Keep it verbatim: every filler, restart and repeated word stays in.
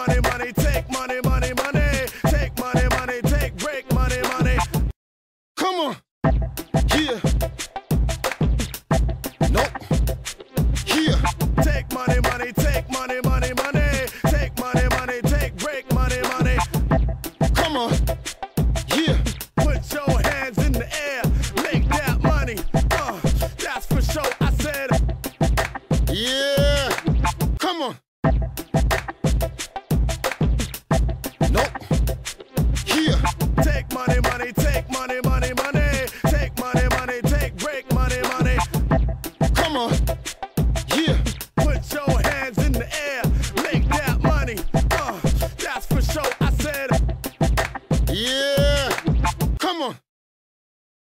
money, money, take money, money, money. Take money, money, take break money, money. Come on. Yeah. Nope. Here. Take money, money, take money, money, money. Take money, money, take break money, money. Come on. Yeah. Put your hands in the air, make that money. Uh, that's for sure. I said. Yeah. Come on. Nope. Here. Take money, money, take money, money, money. Take money, money, take break money, money. Come on.